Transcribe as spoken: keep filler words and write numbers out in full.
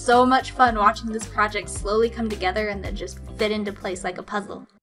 so much fun watching this project slowly come together and then just fit into place like a puzzle.